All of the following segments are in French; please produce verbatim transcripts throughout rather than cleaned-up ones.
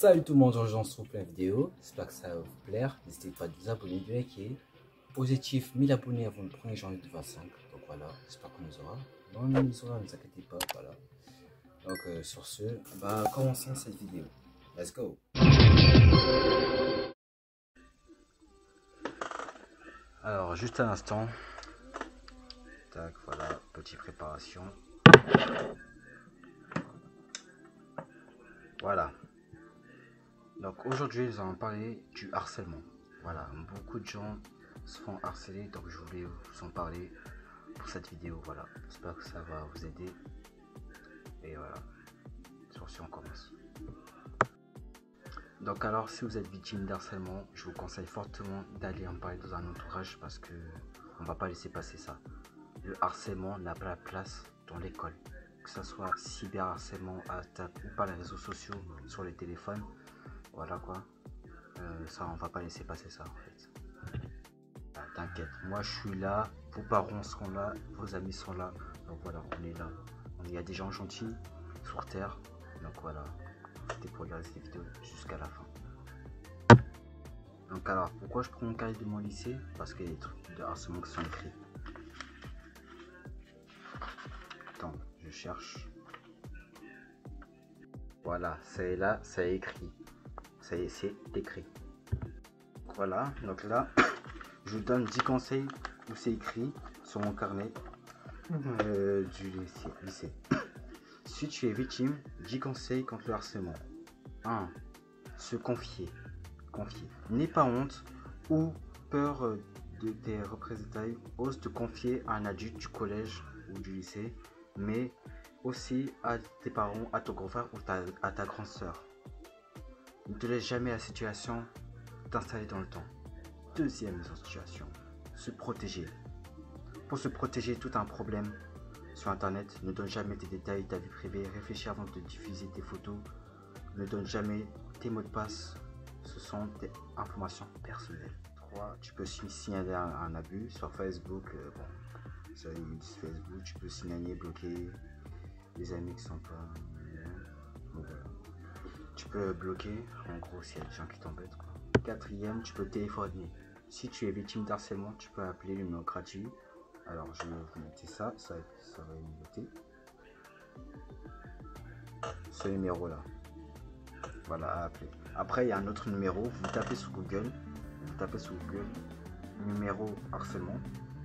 Salut tout le monde, aujourd'hui on se retrouve pour une vidéo, j'espère que ça va vous plaire, n'hésitez pas à vous abonner, de liker, objectif mille abonnés avant le premier janvier deux mille vingt-cinq, donc voilà, j'espère qu'on nous aura, non on nous aura, ne vous inquiétez pas, voilà, donc euh, sur ce, bah commençons cette vidéo, let's go. Alors juste un instant, tac, voilà, petite préparation, voilà. Donc aujourd'hui nous allons parler du harcèlement. Voilà, beaucoup de gens se font harceler, donc je voulais vous en parler pour cette vidéo. Voilà, j'espère que ça va vous aider. Et voilà, sur ce on commence. Donc alors si vous êtes victime d'harcèlement, je vous conseille fortement d'aller en parler dans un entourage parce que on va pas laisser passer ça. Le harcèlement n'a pas la place dans l'école, que ce soit cyberharcèlement, attaque ou par les réseaux sociaux, sur les téléphones. Voilà quoi, euh, ça on va pas laisser passer ça en fait. Ah, t'inquiète, moi je suis là, vos parents sont là, vos amis sont là, donc voilà, on est là. Il y a des gens gentils sur terre, donc voilà, c'était pour regarder cette vidéo jusqu'à la fin. Donc alors, pourquoi je prends mon cahier de mon lycée? Parce qu'il y a des trucs de harcèlement qui sont écrits. Attends, je cherche. Voilà, c'est là, c'est écrit. C'est écrit. Voilà, donc là, je vous donne dix conseils où c'est écrit sur mon carnet euh, du lycée. lycée. Si tu es victime, dix conseils contre le harcèlement. un. Se confier. Confier. N'aie pas honte ou peur de tes représailles. Ose te confier à un adulte du collège ou du lycée, mais aussi à tes parents, à ton grand frère ou ta, à ta grande soeur. Ne te laisse jamais la situation t'installer dans le temps. Deuxième situation, se protéger. Pour se protéger tout un problème sur internet, ne donne jamais tes détails, ta vie privée, réfléchis avant de diffuser tes photos, ne donne jamais tes mots de passe, ce sont des informations personnelles. trois. Tu peux signaler un, un abus sur Facebook, euh, bon, sur Facebook, tu peux signaler, bloquer les amis qui sont pas... Euh, bon, voilà. Tu peux bloquer, en gros, s'il y a des gens qui t'embêtent. Quatrième, tu peux téléphoner. Si tu es victime d'harcèlement, tu peux appeler le numéro gratuit. Alors, je vais vous noter ça, ça, ça va me noter. Ce numéro-là. Voilà, à appeler. Après, il y a un autre numéro. Vous tapez sur Google. Vous tapez sur Google. Numéro harcèlement.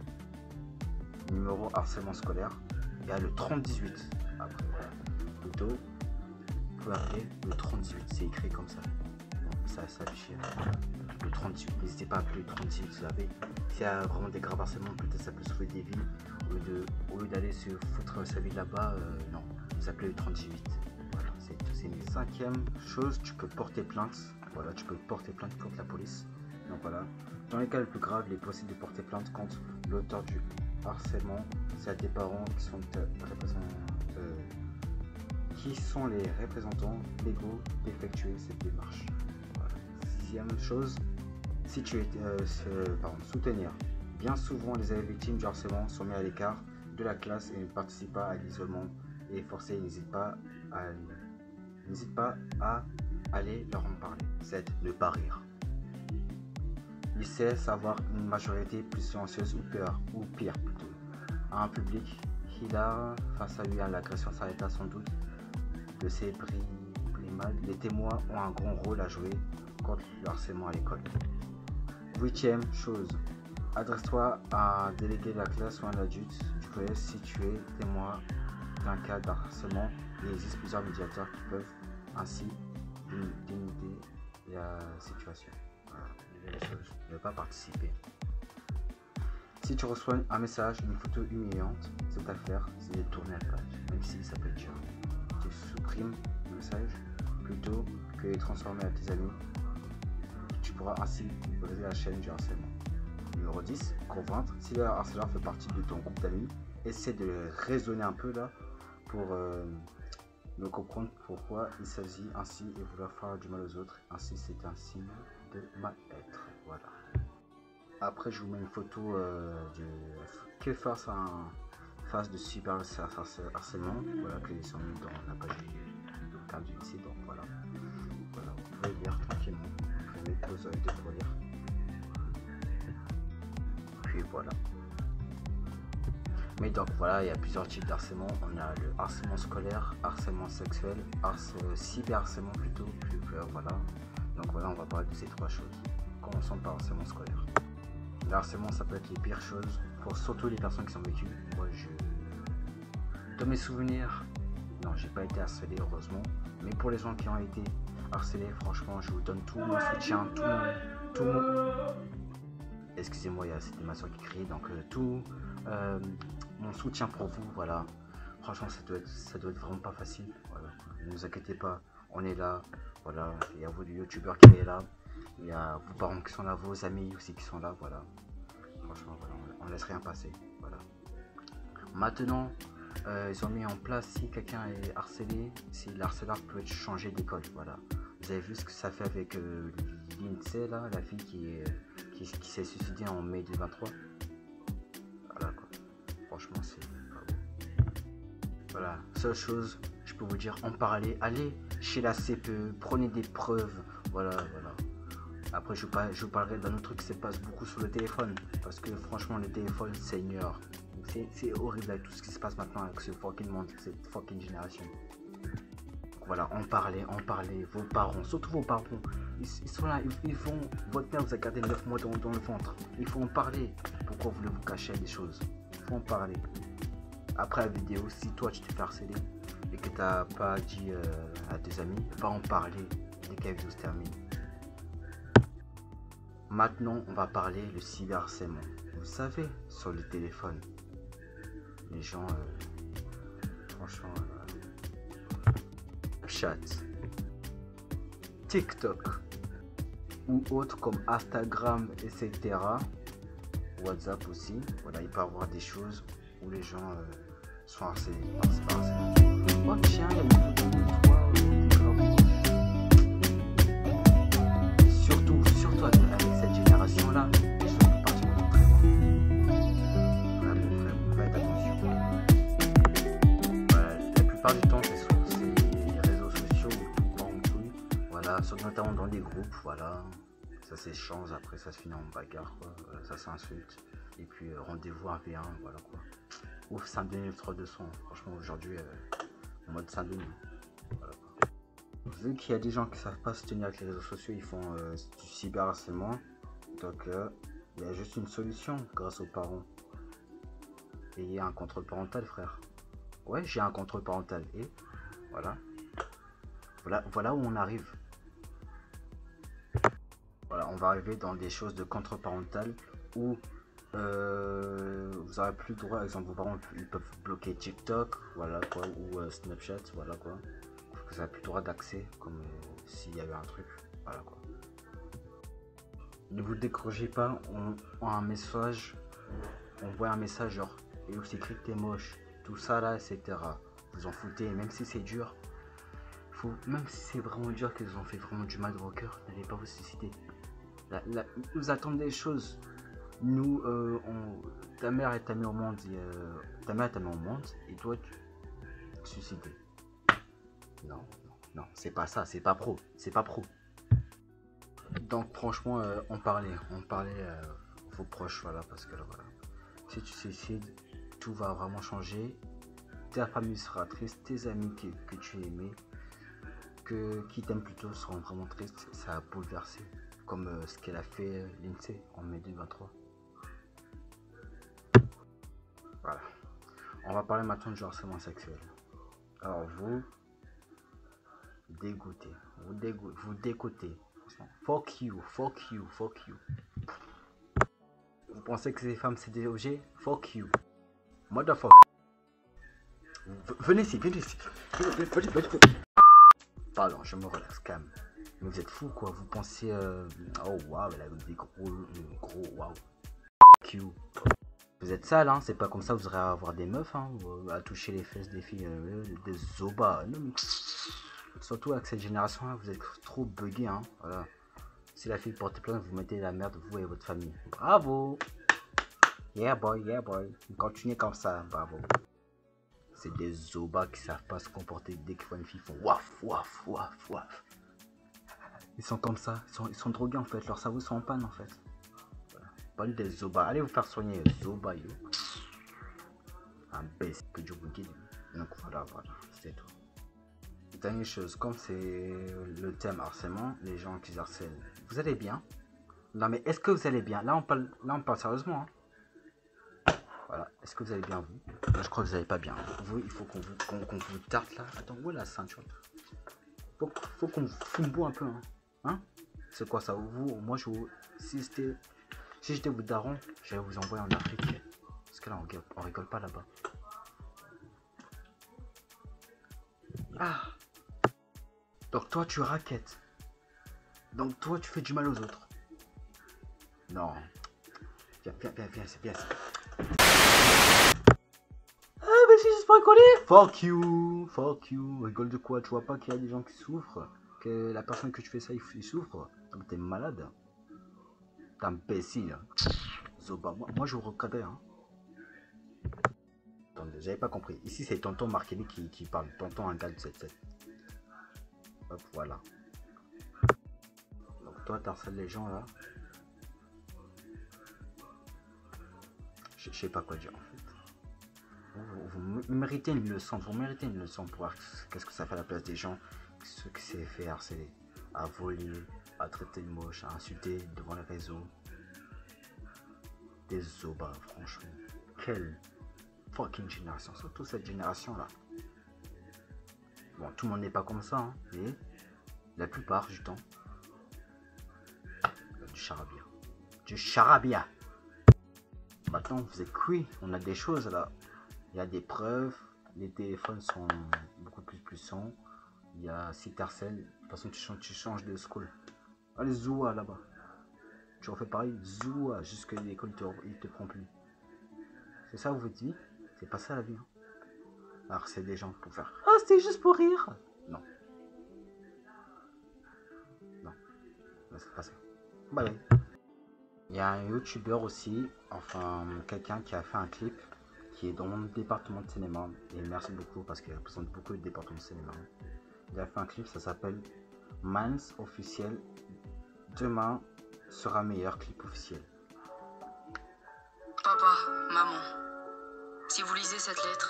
Numéro harcèlement scolaire. Il y a le trente dix-huit. Après, voilà. Plutôt, vous pouvez appeler le trente dix-huit. C'est écrit comme ça. Bon, ça s'affiche. Le trente dix-huit. N'hésitez pas à appeler le trente dix-huit. Vous savez, s'il y a vraiment des graves harcèlements, peut-être ça peut sauver des vies. Au lieu de, au lieu d'aller se foutre sa vie là-bas, euh, non. Vous appelez le trente dix-huit. Voilà, c'est tout. C'est une cinquième chose, tu peux porter plainte. Voilà, tu peux porter plainte contre la police. Donc voilà. Dans les cas les plus graves, il est possible de porter plainte contre l'auteur du harcèlement. C'est à tes parents qui sont, euh, euh, qui sont les représentants légaux d'effectuer cette démarche. Voilà. Sixième chose, si tu es euh, ce, pardon, soutenir. Bien souvent, les élèves victimes du harcèlement sont mis à l'écart de la classe et ne participent pas à l'isolement et forcés. N'hésite pas à n'hésite pas à aller leur en parler. sept. Ne pas rire. Il sait savoir une majorité plus silencieuse ou peur, ou pire plutôt. À un public, il a face à lui à l'agression s'arrêta sans doute de ses mal. Les témoins ont un grand rôle à jouer contre le harcèlement à l'école. Huitième chose, adresse-toi à un délégué de la classe ou un adulte du collège si tu es témoin d'un cas de harcèlement. Il existe plusieurs médiateurs qui peuvent ainsi dénouer la situation. Voilà. Ne pas participer. Si tu reçois un message, une photo humiliante, cette affaire, c'est de tourner la page, même si ça peut être dur. Tu supprimes le message plutôt que de le transformer à tes amis. Tu pourras ainsi briser la chaîne du harcèlement. Numéro dix, convaincre. Si le harceleur fait partie de ton groupe d'amis, essaie de raisonner un peu là pour euh, me comprendre pourquoi il s'agit ainsi et vouloir faire du mal aux autres. Ainsi, c'est un signe de mal-être. Voilà. Après, je vous mets une photo euh, de que face à un face de cyber harcèlement. Voilà, que ils sont mis dans la page du cadre du lycée. Donc voilà. voilà, vous pouvez lire tranquillement. Vous pouvez mettre vos œils pour lire. Puis voilà. Mais donc voilà, il y a plusieurs types d'harcèlement. On a le harcèlement scolaire, harcèlement sexuel, harce... cyberharcèlement plutôt. Puis, euh, voilà. Donc voilà, on va parler de ces trois choses. Commençons par harcèlement scolaire. Le harcèlement, ça peut être les pires choses pour surtout les personnes qui sont vécues. Moi, je... Dans mes souvenirs, non, j'ai pas été harcelé, heureusement. Mais pour les gens qui ont été harcelés, franchement, je vous donne tout mon soutien, tout mon... Tout mon... Excusez-moi, il y a c'était ma soeur qui criait, donc euh, tout euh, mon soutien pour vous, voilà. Franchement, ça doit être, ça doit être vraiment pas facile, voilà. Ne vous inquiétez pas, on est là, voilà. Il y a vos youtubeurs qui est là, il y a vos parents qui sont là, vos amis aussi qui sont là, voilà. Franchement, voilà, on, on laisse rien passer, voilà. Maintenant, euh, ils ont mis en place, si quelqu'un est harcelé, si le harceleur peut être changé d'école, voilà. Vous avez vu ce que ça fait avec euh, Lindsay, là, la fille qui est... qui, qui s'est suicidé en mai deux mille vingt-trois. Voilà quoi. Franchement, c'est pas bon. Voilà. Seule chose, je peux vous dire, en parler. Allez chez la C P E, prenez des preuves. Voilà, voilà. Après, je, par, je vous parlerai d'un autre truc qui se passe beaucoup sur le téléphone. Parce que franchement, le téléphone, c'est une heure. C'est horrible avec tout ce qui se passe maintenant avec ce fucking monde, cette fucking génération. Voilà, en parler, en parler, vos parents, surtout vos parents, ils, ils sont là, ils, ils font, votre mère vous a gardé neuf mois dans, dans le ventre, il faut en parler. Pourquoi voulez vous cacher des choses? Il faut en parler. Après la vidéo, si toi tu t'es fait harceler et que t'as pas dit euh, à tes amis, va en parler dès que la vidéo se termine. Maintenant, on va parler le cyberharcèlement. Vous savez, sur le téléphone, les gens, euh, franchement... Euh, Chat, TikTok ou autres comme Instagram, et cetera. WhatsApp aussi. Voilà, il peut y avoir des choses où les gens euh, sont harcelés par ce harcèlement. Oh tiens, il y a une photo de toi. Surtout, surtout avec cette génération-là, ils sont particulièrement très loin. Vraiment, vraiment, faites attention. Voilà, la plupart du temps, c'est notamment dans des groupes, voilà, ça s'échange, après ça se finit en bagarre, quoi. Voilà, ça s'insulte, et puis euh, rendez-vous un v un, voilà quoi. Ouf, Saint-Denis trois deux cents, franchement aujourd'hui, euh, en mode Saint-Denis, voilà, quoi. Vu qu'il y a des gens qui savent pas se tenir avec les réseaux sociaux, ils font euh, du cyberharcèlement, donc euh, il y a juste une solution grâce aux parents. Et il y a un contrôle parental, frère. Ouais, j'ai un contrôle parental, et voilà. Voilà, voilà où on arrive. Voilà, on va arriver dans des choses de contrôle parental où euh, vous n'aurez plus le droit, par exemple, vos parents ils peuvent bloquer TikTok, voilà quoi, ou euh, Snapchat, voilà quoi. Vous n'avez plus le droit d'accès, comme euh, s'il y avait un truc, voilà quoi. Ne vous découragez pas, on, on a un message, on voit un message genre, et aussi écrit que t'es moche, tout ça là, et cetera. Vous en foutez, même si c'est dur. Faut, même si c'est vraiment dur, qu'ils ont fait vraiment du mal dans vos cœurs, n'allez pas vous suicider. La, la, nous attendons des choses. Nous, euh, on, ta mère est t'a mis au monde, et, euh, ta mère t'a mis au monde, et toi, tu te suicider. Non, non, non, c'est pas ça, c'est pas pro, c'est pas pro. Donc franchement, euh, on parlait, on parlait euh, vos proches, voilà, parce que là, voilà. Si tu suicides, tout va vraiment changer. Ta famille sera triste, tes amis que, que tu aimais, que, qui t'aiment plutôt seront vraiment tristes, ça a bouleversé, comme euh, ce qu'elle a fait euh, Lindsay en mai deux mille vingt-trois. Voilà. On va parler maintenant du harcèlement sexuel. Alors vous, dégoûtez, vous dégoûtez, vous dégoûtez. Fuck you, fuck you, fuck you. Vous pensez que ces femmes c'est des objets? Fuck you. Motherfucker. Venez ici, venez ici. Venez, venez, venez. Pardon, je me relaxe, calme. Mais vous êtes fous quoi, vous pensez... Euh... Oh waouh, elle a des gros... gros waouh. Fuck you. Vous êtes sale, hein, c'est pas comme ça vous aurez à avoir des meufs, hein, à toucher les fesses des filles, euh, des zobas. Non, mais... Surtout avec cette génération là, vous êtes trop buggés, hein, voilà. Si la fille porte plainte, vous mettez la merde, vous et votre famille. Bravo. Yeah boy, yeah boy. Continuez comme ça, bravo. C'est des zobas qui savent pas se comporter dès qu'ils voient une fille, ils font waf, waf, waf, waf. Ils sont comme ça, ils sont, ils sont drogués en fait, leur cerveau sont en panne en fait. Voilà. Parlez des Zoba, allez vous faire soigner Zoba yo. Un best que Dieu vous guide. Donc voilà, voilà, c'est tout. Dernière chose, comme c'est le thème harcèlement, les gens qui harcèlent, vous allez bien? Non mais est-ce que vous allez bien? Là on parle, là on parle sérieusement. Hein. Voilà, est-ce que vous allez bien vous? Moi, je crois que vous allez pas bien. Vous, il faut qu'on vous, qu'on, qu'on vous tarte là. Attends, où est la ceinture? Faut, faut qu'on vous fumbo un peu. Hein, hein? C'est quoi ça? Vous, moi je vous, si c'était, si j'étais vous daron, j'allais vous envoyer en Afrique. Parce que là on rigole, on rigole pas là-bas. Ah. Donc toi tu raquettes. Donc toi tu fais du mal aux autres. Non. Viens, viens, viens, viens, c'est bien ça. Ah mais c'est juste pour rigoler. Fuck you, fuck you. Rigole de quoi? Tu vois pas qu'il y a des gens qui souffrent? Que la personne que tu fais ça, il, il souffre? Donc t'es malade. T'es imbécile. Zoba, moi, moi je vous recadais hein. Attendez, j'avais pas compris. Ici c'est tonton Markelly qui, qui parle. Tonton un gars de sept sept. Hop, voilà. Donc toi t'harcèles les gens là. Je sais pas quoi dire en fait. Vous, vous, vous méritez une leçon, vous méritez une leçon pour voir qu'est-ce que ça fait à la place des gens ceux qui s'est fait harceler, à voler, à traiter de moche, à insulter devant les réseaux. Des zobas, franchement. Quelle fucking génération, surtout cette génération là. Bon, tout le monde n'est pas comme ça, hein, mais la plupart du temps, du charabia. Du charabia. Maintenant, vous êtes cuit, on a des choses là. Il y a des preuves, les téléphones sont beaucoup plus puissants. Il y a si t'harcèles, de toute façon tu changes, tu changes de school. Allez, Zoua là-bas. Tu refais pareil, Zoua, jusqu'à l'école il te, te prend plus. C'est ça vous dites? C'est pas ça la vie. Hein. Alors c'est des gens pour faire. Ah, oh, c'était juste pour rire. Non. Non. Non, c'est pas ça. Bah oui. Il y a un youtubeur aussi, enfin quelqu'un qui a fait un clip qui est dans mon département de cinéma. Et merci beaucoup parce qu'il représente beaucoup de départements de cinéma. Il a fait un clip, ça s'appelle Mans officiel. Demain sera meilleur clip officiel. Papa, maman, si vous lisez cette lettre,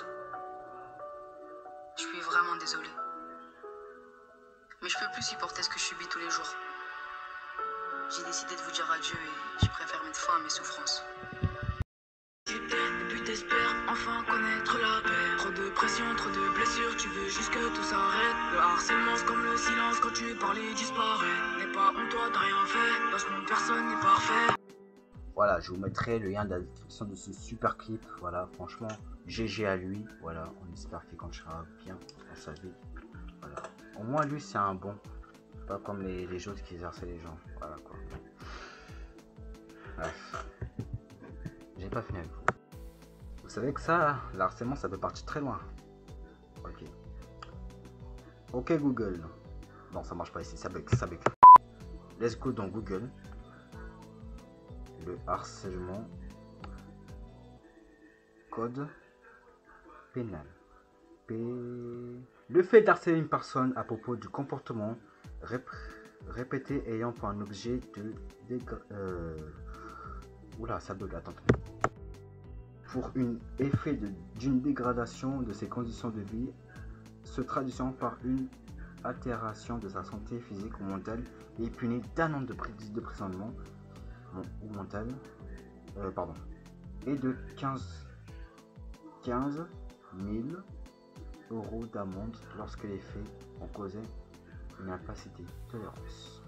je suis vraiment désolée. Mais je peux plus supporter ce que je subis tous les jours. J'ai décidé de vous dire adieu et je préfère mettre fin à mes souffrances. Et puis t'espères enfin connaître la paix. Trop de pression, trop de blessures, tu veux juste que tout s'arrête. Le harcèlement c'est comme le silence quand tu parles il disparaît. N'aie pas honte, toi t'as rien fait, dans ce monde personne n'est parfait. Voilà, je vous mettrai le lien de la description de ce super clip. Voilà, franchement, G G à lui. Voilà, on espère qu'il continuera bien dans sa vie. Voilà, au moins lui c'est un bon. Pas comme les, les autres qui harcèlent les gens. Voilà quoi. Bref. J'ai pas fini avec vous. Vous savez que ça, l'harcèlement, ça peut partir très loin. Ok. Ok Google. Non, ça marche pas ici, ça bug, ça bug. Let's go dans Google. Le harcèlement. Code pénal. P... Le fait d'harceler une personne à propos du comportement rép... répété ayant pour un objet de... Dégra... Euh... Oula, ça bug, attends. Pour un effet d'une dégradation de ses conditions de vie, se traduisant par une altération de sa santé physique ou mentale et puni d'un an de prisonnement ou mental, euh, pardon, et de quinze mille euros d'amende lorsque les faits ont causé une incapacité de tolérance.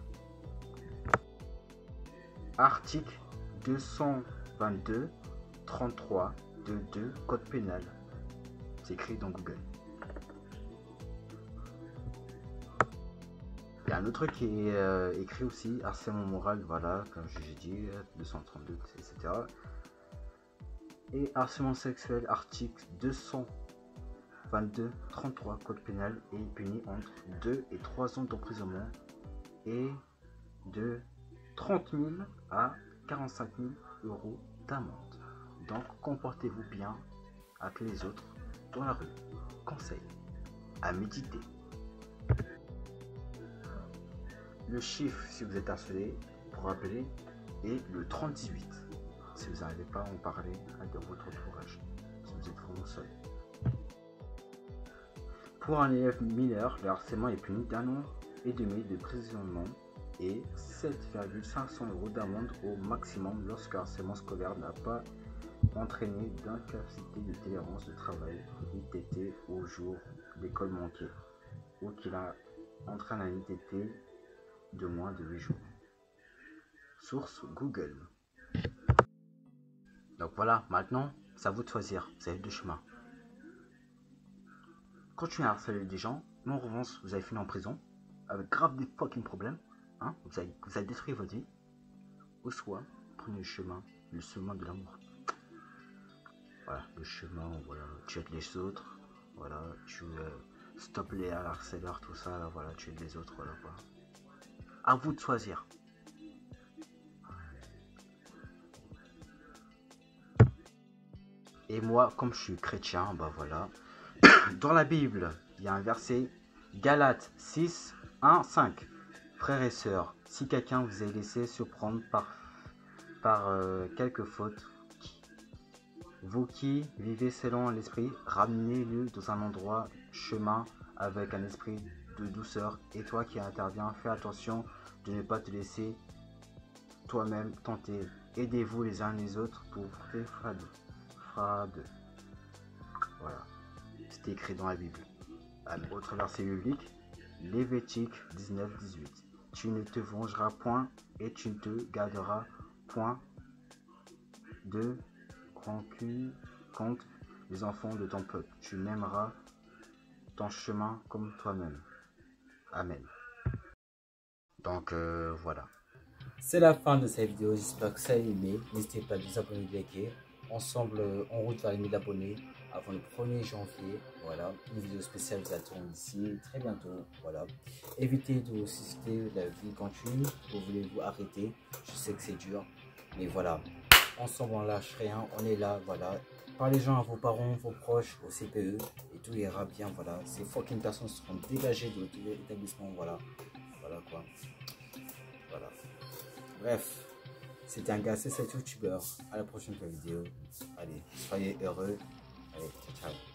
Article deux cent vingt-deux trente-trois de deux code pénal. C'est écrit dans Google. Il y a un autre qui est euh, écrit aussi, harcèlement moral, voilà, comme j'ai dit, deux cent trente-deux, et cetera. Et harcèlement sexuel, article deux cent vingt-deux trente-trois code pénal est puni entre deux et trois ans d'emprisonnement et de trente mille à quarante-cinq mille euros d'amende. Donc comportez-vous bien avec les autres dans la rue. Conseil à méditer. le chiffre si vous êtes harcelé pour appeler est le trente dix-huit. Si vous n'arrivez pas à en parler de votre entourage, si vous êtes vraiment seul. Pour un élève mineur, le harcèlement est puni d'un an et demi de prisonnement et sept virgule cinq cents euros d'amende au maximum lorsque le harcèlement scolaire n'a pas entraîné d'incapacité de tolérance de travail I T T au jour d'école manquée ou qu'il a entraîné un I T T de moins de huit jours. Source Google. Donc voilà, maintenant, c'est à vous de choisir. Vous avez deux chemins. Continuez à harceler des gens, mais en revanche, vous avez fini en prison, avec grave des fucking problèmes, hein, vous, avez, vous avez détruit votre vie. Ou soit, prenez le chemin, le chemin de l'amour. Voilà, le chemin, voilà, tu aides les autres, voilà, tu euh, stoppes les harceleurs, tout ça, là, voilà, tu aides les autres, voilà, quoi. À vous de choisir. Et moi, comme je suis chrétien, bah voilà. Dans la Bible, il y a un verset, Galates six, un, cinq. Frères et sœurs, si quelqu'un vous est laissé surprendre par, par euh, quelque faute, vous qui vivez selon l'esprit, ramenez-le dans un endroit chemin avec un esprit de douceur. Et toi qui interviens, fais attention de ne pas te laisser toi-même tenter. Aidez-vous les uns les autres pour faire fraude. Fraude. Voilà. C'était écrit dans la Bible. Amen. Autre verset biblique, Lévitique dix-neuf, dix-huit. Tu ne te vengeras point et tu ne te garderas point de rancune contre les enfants de ton peuple. Tu n'aimeras ton chemin comme toi-même. Amen. Donc euh, voilà. C'est la fin de cette vidéo, j'espère que ça a aimé. N'hésitez pas à vous abonner, liker. Ensemble, en route vers les mille abonnés avant le premier janvier. Voilà, une vidéo spéciale vous attend ici très bientôt. Voilà, évitez de vous susciter la vie continue. Vous voulez vous arrêter, je sais que c'est dur, mais voilà, ensemble on lâche rien, on est là. Voilà, parlez-en à vos parents, vos proches, au C P E et tout ira bien. Voilà, ces fucking personnes seront dégagées de votre établissement. Voilà, voilà quoi. Voilà. Bref, c'était un gars, c'est cet youtubeur. À la prochaine vidéo. Allez, soyez heureux. Allez, ciao, ciao.